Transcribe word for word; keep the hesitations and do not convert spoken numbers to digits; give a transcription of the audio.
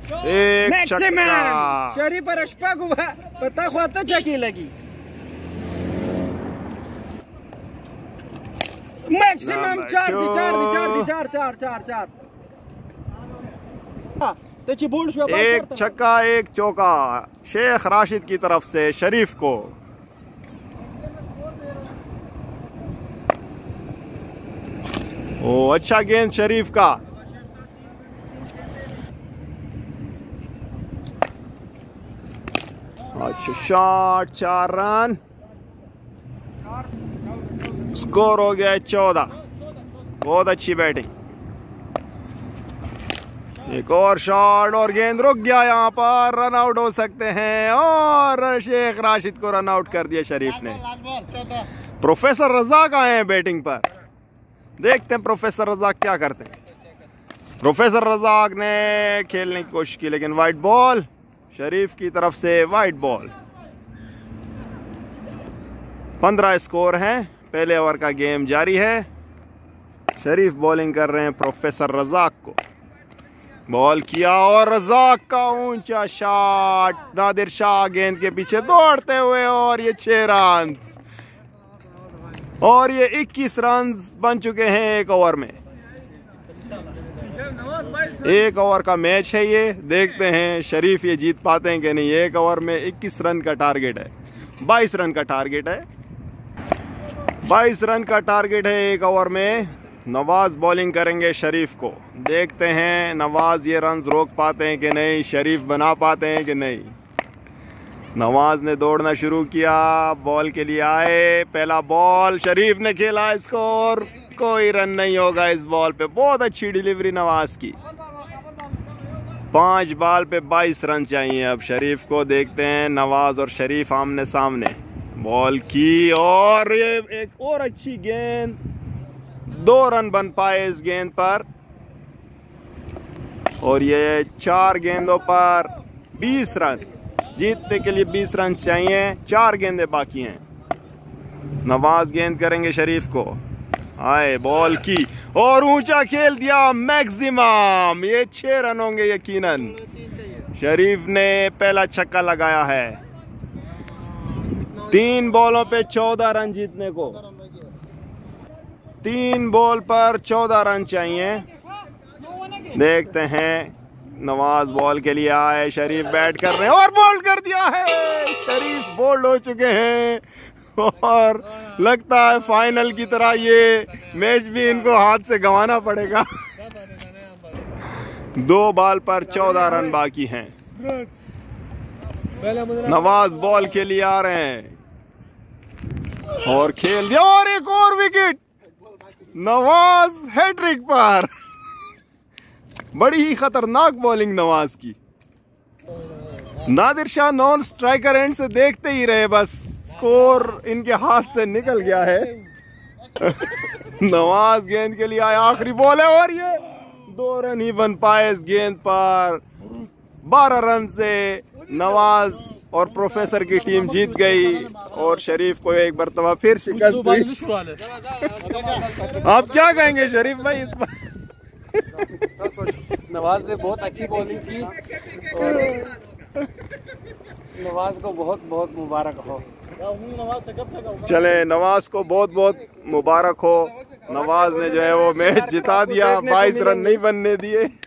एक छक्का। शरीफ पर अशफाक हुआ पता ख्वाता चकी लगी। मैक्सिमम चार दी चार दी चार दी चार चार चार चार एक छक्का एक चौका शेख राशिद की तरफ से शरीफ को। ओ अच्छा गेंद शरीफ का। अच्छा शॉट, चार रन, स्कोर हो गया चौदह। बहुत अच्छी बैटिंग। एक और शॉट और गेंद रुक गया यहाँ पर, रन आउट हो सकते हैं और शेख राशिद को रन आउट कर दिया शरीफ ने। प्रोफेसर रज़ाक आए हैं बैटिंग पर, देखते हैं प्रोफेसर रज़ाक क्या करते हैं। प्रोफेसर रज़ाक ने खेलने की कोशिश की लेकिन वाइड बॉल शरीफ की तरफ से, वाइड बॉल। पंद्रह स्कोर हैं, पहले ओवर का गेम जारी है। शरीफ बॉलिंग कर रहे हैं प्रोफेसर रज़ाक को। बॉल किया और रज़ाक का ऊंचा शॉट, नादिर शाह गेंद के पीछे दौड़ते हुए और ये छह रन और ये इक्कीस रन बन चुके हैं एक ओवर में। एक ओवर का मैच है ये, देखते हैं शरीफ ये जीत पाते हैं कि नहीं। एक ओवर में इक्कीस रन का टारगेट है, बाईस रन का टारगेट है, बाईस रन का टारगेट है एक ओवर में। नवाज बॉलिंग करेंगे शरीफ को, देखते हैं नवाज ये रन रोक पाते हैं कि नहीं, शरीफ बना पाते हैं कि नहीं। नवाज ने दौड़ना शुरू किया, बॉल के लिए आए, पहला बॉल शरीफ ने खेला, स्कोर कोई रन नहीं होगा इस बॉल पे। बहुत अच्छी डिलीवरी नवाज की, पांच बॉल पे बाईस रन चाहिए अब शरीफ को। देखते हैं नवाज और शरीफ आमने सामने, बॉल की और ये एक और अच्छी गेंद, दो रन बन पाए इस गेंद पर और ये चार गेंदों पर बीस रन, जीतने के लिए बीस रन चाहिए, चार गेंदें बाकी हैं। नवाज गेंद करेंगे शरीफ को, आए बॉल की और ऊंचा खेल दिया मैक्सिमम, ये छह रन होंगे यकीनन। शरीफ ने पहला छक्का लगाया है, तीन बॉलों पे चौदह रन जीतने को, तीन बॉल पर चौदह रन चाहिए। देखते हैं नवाज बॉल के लिए आए, शरीफ बैट कर रहे हैं और बोल्ड कर दिया है। शरीफ बोल्ड हो चुके हैं और लगता है फाइनल की तरह ये मैच भी इनको हाथ से गंवाना पड़ेगा। दो बॉल पर चौदह रन बाकी हैं। नवाज बॉल के लिए आ रहे हैं और खेल दिया और एक और विकेट, नवाज हैट्रिक पर। बड़ी ही खतरनाक बॉलिंग नवाज की। Nadir Shah non striker end से देखते ही रहे, बस स्कोर इनके हाथ से निकल गया है। नवाज गेंद के लिए आया, आखिरी बॉल है और ये दो रन ही बन पाए इस गेंद पर। बारह रन से नवाज और प्रोफेसर की टीम जीत गई और शरीफ को एक मरतबा फिर शिकस्त हुई। आप क्या कहेंगे शरीफ भाई इस पर? नवाज ने बहुत अच्छी बॉलिंग की और नवाज को बहुत बहुत मुबारक हो। चले नवाज को बहुत बहुत मुबारक हो। नवाज ने जो है वो मैच जिता दिया, बाईस रन नहीं बनने दिए।